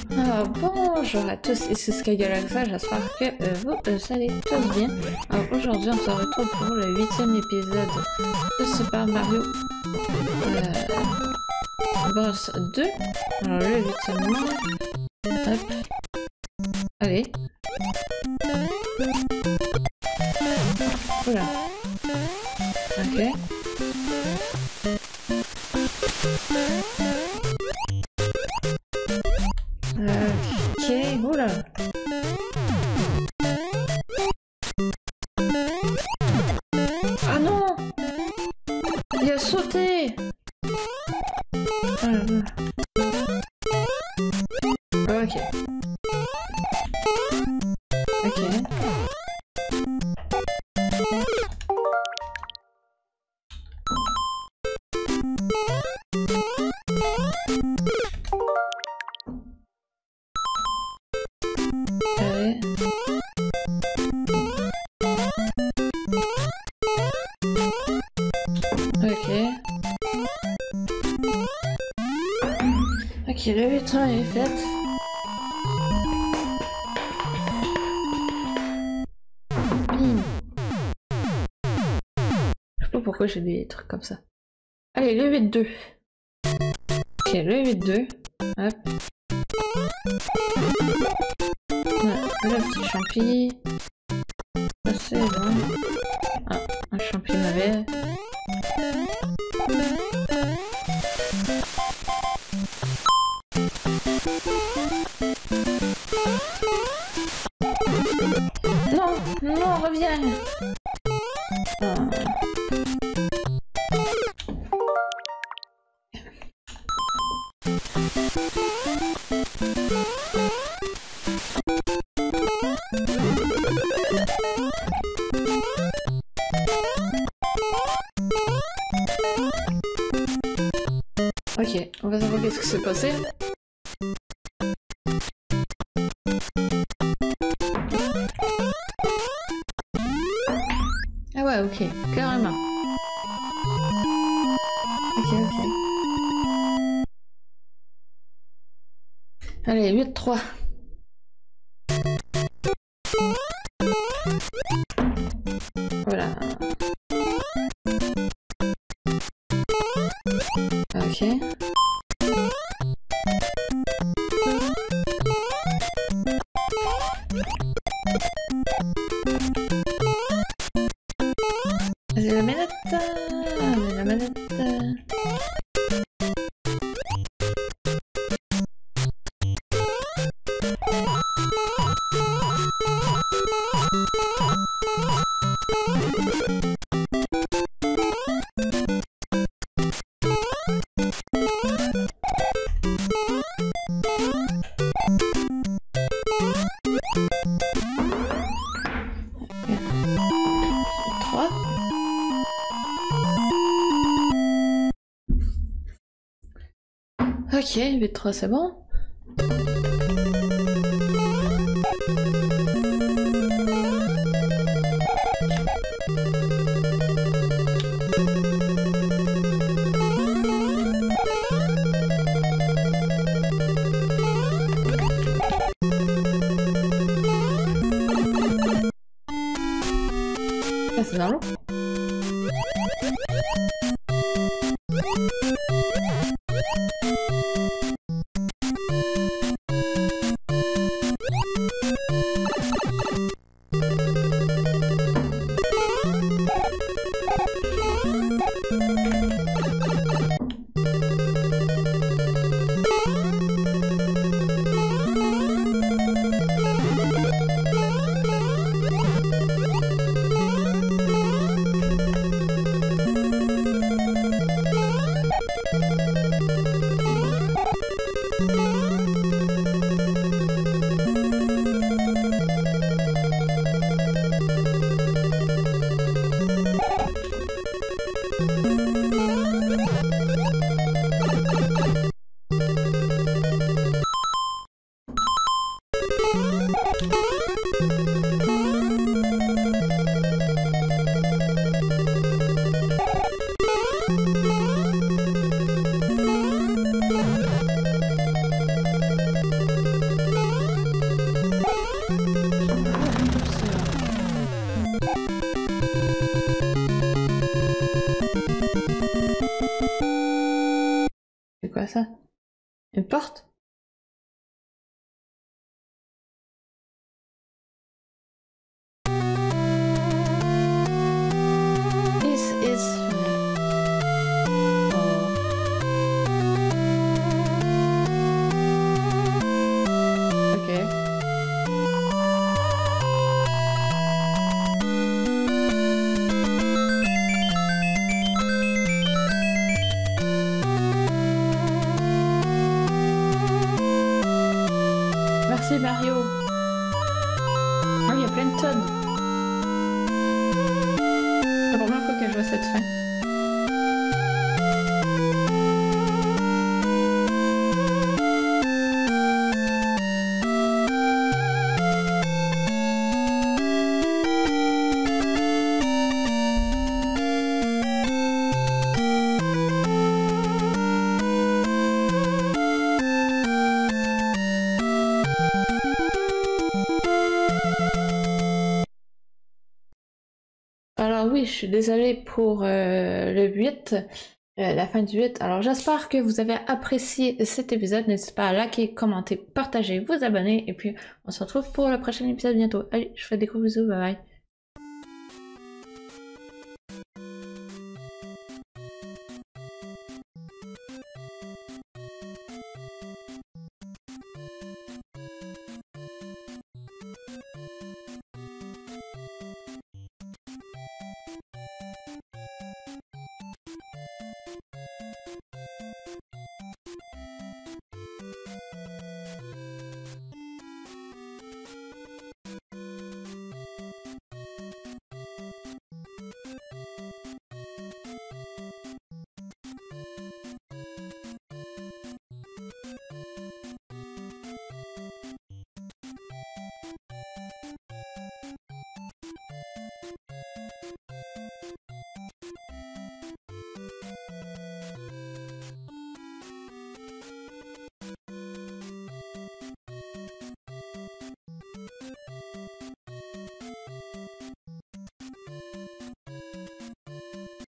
Bonjour à tous, ici SkyGalaxa, j'espère que vous allez tous bien. Alors aujourd'hui on se retrouve pour le 8e épisode de Super Mario Bros 2. Alors le 8e monde. Hop. Allez. Oula. Ok. Ok, oula. Ah non! Il a sauté! Ok. Ok. Allez. Ok. Ok, le 8 ans est fait. Je sais pas pourquoi j'ai des trucs comme ça. Allez, le 8-2. Ok, le 8-2. Hop. Le petit champi. Ça c'est bon. Ah, un champi navet. Non, non, reviens. Ah. Ok, on va savoir qu'est-ce qui s'est passé. Ah ouais, ok, carrément. Ok, ok. Allez, 8-3. Voilà. Ok. J'ai la manette. J'ai la manette. Ok, 8-3 c'est bon. Ah, c'est dans l'eau. ça? Une porte? This is... Ok. Merci Mario. Oh, il y a plein de tonnes. C'est la première fois que je vois cette fin. Alors oui, je suis désolée pour le 8, la fin du 8. Alors j'espère que vous avez apprécié cet épisode. N'hésitez pas à liker, commenter, partager, vous abonner. Et puis on se retrouve pour le prochain épisode bientôt. Allez, je vous fais des gros bisous, bye bye.